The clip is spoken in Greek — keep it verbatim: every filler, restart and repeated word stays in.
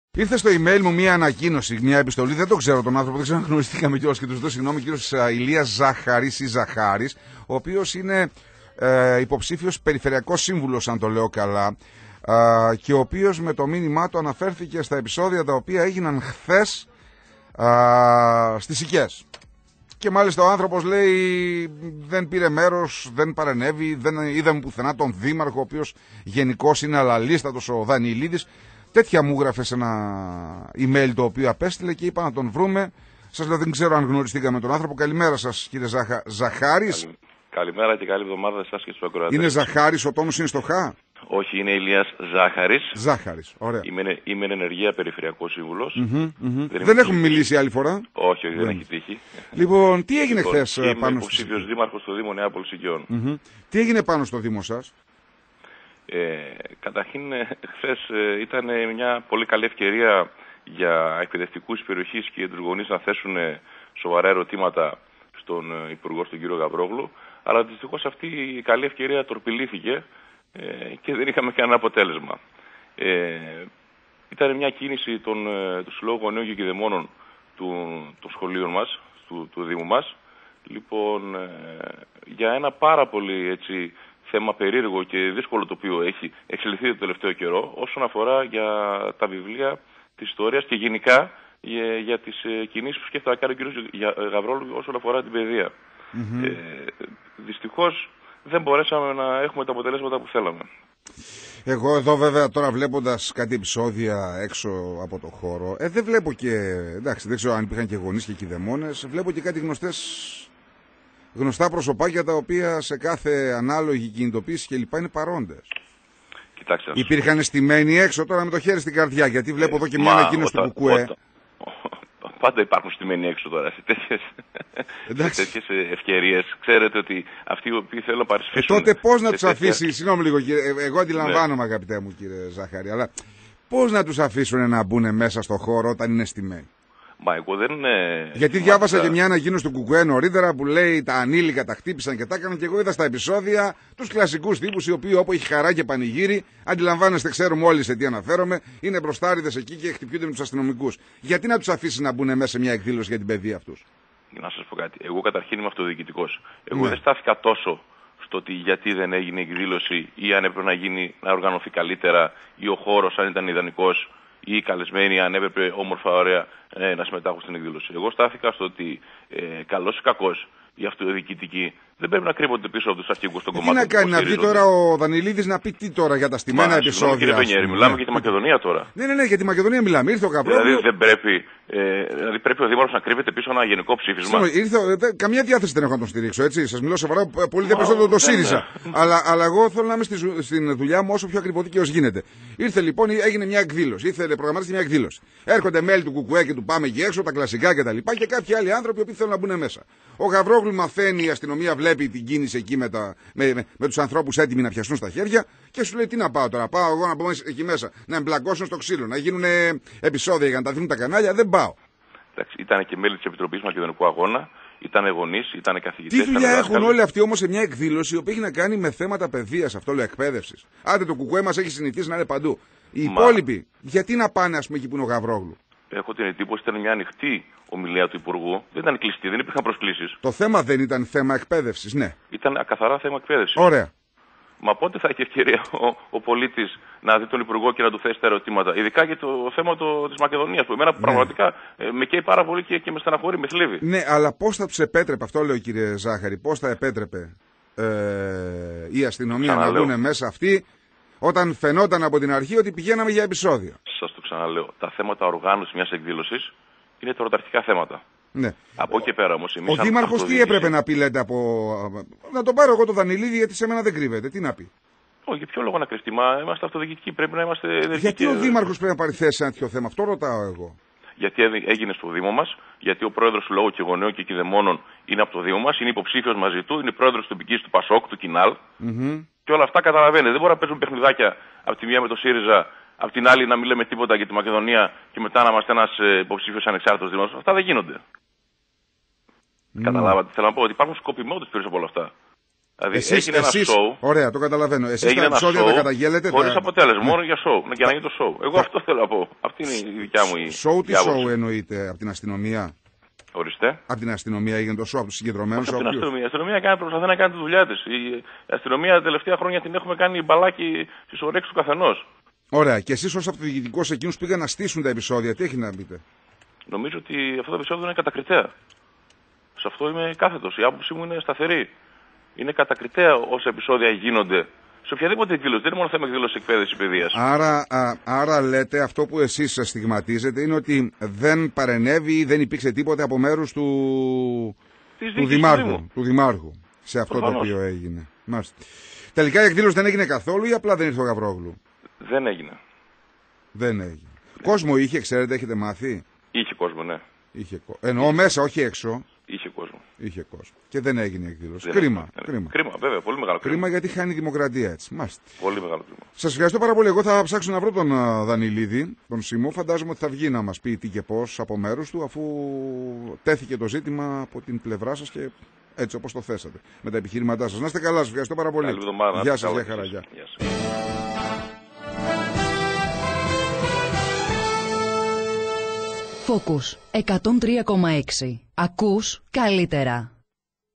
Ήρθε στο email μου μία ανακοίνωση, μία επιστολή. Δεν το ξέρω τον άνθρωπο, δεν ξέρω αν γνωριστήκαμε κιόλας και του ζητώ συγγνώμη. Κύριος Ηλίας Ζαχαρής ή Ζαχάρης, ο οποίος είναι ε, υποψήφιος περιφερειακός σύμβουλος, αν το λέω καλά, ε, και ο οποίος με το μήνυμά του αναφέρθηκε στα επεισόδια τα οποία έγιναν χθες ε, στις Οικές. Και μάλιστα ο άνθρωπος λέει δεν πήρε μέρος, δεν παρενέβη, δεν είδαμε πουθενά τον δήμαρχο, ο οποίος γενικώς είναι αλαλίστατος, ο Δανιηλίδης. Τέτοια μου γράφε σε ένα email το οποίο απέστειλε και είπα να τον βρούμε. Σας λέω, δεν ξέρω αν γνωριστήκαμε τον άνθρωπο. Καλημέρα σας, κύριε Ζαχα... Ζαχάρης. Καλη... Καλημέρα και καλή εβδομάδα σε εσάς και στους ακροατές. Είναι Ζαχάρης, ο τόνος είναι στο χα. Όχι, είναι Ηλίας Ζάχαρης. Ζάχαρης, ωραία. Είμαι, είμαι ενεργεία περιφερειακός σύμβουλος. Mm-hmm, mm-hmm. Δεν, δεν έχουμε μιλήσει άλλη φορά. Όχι, όχι, δεν έχει τύχει. Λοιπόν, τι έγινε λοιπόν, χθες είμαι πάνω στο υποψήφιος δήμαρχος στο Δήμο Νεάπολης Οικειών. Mm-hmm. Τι έγινε πάνω στο Δήμο σας? Ε, καταρχήν, χθες ε, ήταν μια πολύ καλή ευκαιρία για εκπαιδευτικούς της περιοχής και τους γονείς να θέσουν σοβαρά ερωτήματα στον Υπουργό, στον κύριο Γαβρόγλου. Αλλά δυστυχώς αυτή η καλή ευκαιρία τορπιλήθηκε ε, και δεν είχαμε κανένα αποτέλεσμα. Ε, ήταν μια κίνηση των, του Συλλόγου Γονέων και Κηδεμόνων του, των σχολείων μας, του, του Δήμου μας. Λοιπόν, ε, για ένα πάρα πολύ έτσι, θέμα περίεργο και δύσκολο το οποίο έχει εξελιχθεί το τελευταίο καιρό όσον αφορά για τα βιβλία της ιστορίας και γενικά για, για τις ε, κινήσεις που σκέφτεται να κάνει ο κ. Γαβρόγλου όσον αφορά την παιδεία. Mm-hmm. Ε, δυστυχώς δεν μπορέσαμε να έχουμε τα αποτελέσματα που θέλαμε. Εγώ εδώ βέβαια τώρα βλέποντας κάτι επεισόδια έξω από το χώρο, ε, δεν βλέπω και, εντάξει δεν ξέρω αν υπήρχαν και γονείς και κηδεμόνες, βλέπω και κάτι γνωστές, γνωστά προσωπάκια τα οποία σε κάθε ανάλογη κινητοποίηση και λοιπά είναι παρόντες. Κοιτάξτε, υπήρχαν στημένοι έξω τώρα με το χέρι στην καρδιά, γιατί βλέπω εδώ και μια ανακοίνωση του Κουκουέ. Πάντα υπάρχουν στημένοι έξω τώρα σε τέτοιες, σε τέτοιες ευκαιρίες. Ξέρετε ότι αυτοί οι οποίοι θέλουν να παρισφύσουν... Ε, τότε πώς να τους τέτοια... αφήσει, συγγνώμη λίγο κύριε, εγώ αντιλαμβάνομαι ναι. Αγαπητέ μου κύριε Ζαχαρή, αλλά πώς να τους αφήσουν να μπουν μέσα στο χώρο όταν είναι στημένοι? Μα εγώ δεν είναι... Γιατί διάβασα και μια ανακοίνωση του Κουκουέ νωρίτερα που λέει τα ανήλικα τα χτύπησαν και τα έκαναν και εγώ είδα στα επεισόδια τους κλασικούς τύπους οι οποίοι όπου έχει χαρά και πανηγύρι, αντιλαμβάνεστε, ξέρουμε όλοι σε τι αναφέρομαι, είναι μπροστάριδες εκεί και χτυπιούνται με τους αστυνομικούς. Γιατί να τους αφήσει να μπουν μέσα σε μια εκδήλωση για την παιδεία αυτούς? Να σας πω κάτι. Εγώ καταρχήν είμαι αυτοδιοικητικός. Εγώ ναι. δεν στάθηκα τόσο στο ότι γιατί δεν έγινε εκδήλωση ή αν έπρεπε να, γίνει, να οργανωθεί καλύτερα ή ο χώρος αν ήταν ιδανικός ή οι καλεσμένοι αν έπρεπε όμορφα ωραία ε, να συμμετάχουν στην εκδήλωση. Εγώ στάθηκα στο ότι ε, καλός ή κακός οι αυτοδιοικητικοί δεν πρέπει να κρύβονται πίσω από τους αρχηγούς των κομμάτων. Τι να κάνει, να βγει τώρα ο Δανιηλίδης να πει τι τώρα για τα στημένα Μα, επεισόδια? Κύριε Πενιέρη, μιλάμε για τη Μακεδονία τώρα. Ναι, ναι, ναι, για τη Μακεδονία μιλάμε. Ήρθε ο Γαβρόγλου. Δηλαδή δεν πρέπει, ε, δηλαδή πρέπει ο Δήμαρχος να κρύβεται πίσω ένα γενικό ψήφισμα. Συγνώμη, ήρθε, δε, καμία διάθεση δεν έχω να τον στηρίξω, έτσι. Σας μιλώ σοβαρά, πολύ δεν περισσότερο το ΣΥΡΙΖΑ. αλλά, αλλά εγώ θέλω να είμαι στη, στην δουλειά μου όσο πιο ακριβωτική ως γίνεται. Ήρθε λοιπόν, έγινε μια εκδήλωση. Ήθελε προγραμματίσει μια εκδήλωση. Έρχονται μέλη του Κουκουέ και του Πάμε εκεί έξω, τα κλασικά κτλ. Και, και κάποιοι άλλοι άνθρωποι που θέλουν να μπουν μέσα. Ο Γαβρόγλου μαθαίνει, η αστυνομία βλέπει την κίνηση εκεί με, τα, με, με, με τους ανθρώπους έτοιμοι να πιαστούν στα χέρια και σου λέει τι να πάω τώρα. Πάω εγώ να πάω εκεί μέσα να εμπλακώσουν στο ξύλο, να γίνουν επεισόδια για να τα δίνουν τα κανάλια. Δεν πάω. Εντάξει, ήταν και μέλη της Επιτροπής Μακεδονικού Αγώνα, ήταν γονείς, ήταν καθηγητές. Τι δουλειά έχουν δάσκαλοι. Όλοι αυτοί όμως σε μια εκδήλωση η οποία έχει να κάνει με θέματα παιδείας, αυτό λέω, εκπαίδευσης. Άντε το Κουκουέ μας έχει συνηθίσει να είναι παντού. Οι Μα... υπόλοιποι, γιατί να πάνε ας πούμε εκεί που είναι ο Γαβρόγλου? Έχω την εντύπωση ότι ήταν μια ανοιχτή ομιλία του Υπουργού. Δεν ήταν κλειστή, δεν υπήρχαν προσκλήσεις. Το θέμα δεν ήταν θέμα εκπαίδευσης, ναι. Ήταν καθαρά θέμα εκπαίδευσης. Ωραία. Μα πότε θα έχει ευκαιρία ο, ο πολίτης να δει τον Υπουργό και να του θέσει τα ερωτήματα? Ειδικά για το θέμα το, της Μακεδονίας, που εμένα ναι. πραγματικά ε, με καίει πάρα πολύ και, και με στεναχωρεί, με θλίβει. Ναι, αλλά πώς θα τους επέτρεπε, αυτό λέω κύριε Ζάχαρη, πώς θα επέτρεπε ε, η αστυνομία να βγουν μέσα αυτοί, όταν φαινόταν από την αρχή ότι πηγαίναμε για επεισόδια? Σας το ξαναλέω. Τα θέματα οργάνωσης μιας εκδήλωσης είναι τροταρτικά θέματα. Ναι. Από εκεί πέρα όμως εμείς. Ο Δήμαρχος τι έπρεπε να πει, λέτε, από. Να τον πάρω εγώ το Δανιηλίδη, γιατί σε μένα δεν κρύβεται. Τι να πει? Όχι, για ποιο λόγο να κρυφτεί? Μα είμαστε αυτοδιοικητικοί, πρέπει να είμαστε ενεργητικοί. Γιατί ο Δήμαρχος πρέπει να πάρει θέση σε ένα τέτοιο θέμα? Αυτό ρωτάω εγώ. Γιατί έγινε στο Δήμο μας, γιατί ο πρόεδρος του Λόγου και Γονέων και Κηδεμόνων είναι από το Δήμο μας, είναι υποψήφιος μαζί του, είναι πρόεδρος της τοπικής του Πασόκ, του Κινάλ. Mm-hmm. Και όλα αυτά καταλαβαίνετε. Δεν μπορεί να παίζουν παιχνιδάκια από τη μία με το ΣΥΡΙΖΑ, από την άλλη να μην λέμε τίποτα για τη Μακεδονία και μετά να είμαστε ένας υποψήφιος ανεξάρτητος Δήμος. Αυτά δεν γίνονται. Mm. Καταλάβατε. Θέλω να πω ότι υπάρχουν σκοπιμότητες πίσω από όλα αυτά. Δηλαδή εσείς, έγινε ένα εσείς, σοου. Ωραία, το καταλαβαίνω. Εσείς τα επεισόδια τα καταγγέλλετε. Χωρίς τα... αποτέλεσμα, ναι. μόνο για σοου. Για να γίνει το σοου. Εγώ αυτό θέλω να πω. Αυτή είναι η δικιά μου η. Σοου τι σοου εννοείται, από την αστυνομία. Ορίστε. Από την αστυνομία έγινε το σοου, από του συγκεντρωμένου. Από την αστυνομία. Η αστυνομία κάνει, προσπαθεί να κάνει τη δουλειά τη. Η αστυνομία τα τελευταία χρόνια την έχουμε κάνει μπαλάκι στι ορέξει του καθενό. Ωραία. Και εσείς ως αυτοδιοικητικός εκείνους πήγαν να στήσουν τα επεισόδια. Τι έχει να πείτε? Νομίζω ότι αυτό το επεισόδιο είναι κατακριτέα. Σε αυτό είμαι κάθετος. Η άποψή μου είναι σταθερή. Είναι κατακριτέα όσα επεισόδια γίνονται σε οποιαδήποτε εκδήλωση. Δεν είναι μόνο θέμα εκδήλωση εκπαίδευση παιδείας. Άρα, α, άρα λέτε αυτό που εσείς στιγματίζετε είναι ότι δεν παρενέβη ή δεν υπήρξε τίποτε από μέρους του, του, δημάρχου, του, του δημάρχου σε αυτό Προφανώς. Το οποίο έγινε. Μάλιστα. Τελικά η εκδήλωση δεν έγινε καθόλου ή απλά δεν ήρθε ο Γαβρόγλου? Δεν έγινε. Δεν έγινε. Κόσμο είχε, ξέρετε, έχετε μάθει? Είχε κόσμο, ναι. Είχε, εννοώ μέσα, όχι έξω. Είχε κόσμο. Είχε κόσμο. Και δεν έγινε η εκδήλωση. Δεν κρίμα, έγινε. κρίμα. Κρίμα, βέβαια, πολύ μεγάλο κρίμα. Κρίμα γιατί χάνει η δημοκρατία έτσι. Μάλιστα. Πολύ μεγάλο κρίμα. Σας ευχαριστώ πάρα πολύ. Εγώ θα ψάξω να βρω τον uh, Δανειλίδη, τον Σίμω. Φαντάζομαι ότι θα βγει να μας πει τι και πώς από μέρους του, αφού τέθηκε το ζήτημα από την πλευρά σας και έτσι όπως το θέσατε. Με τα επιχειρήματά σας. Να είστε καλά, σας ευχαριστώ πάρα πολύ. Γεια σας, γεια χαρά. Γεια. Focus εκατόν τρία κόμμα έξι. Ακούς καλύτερα.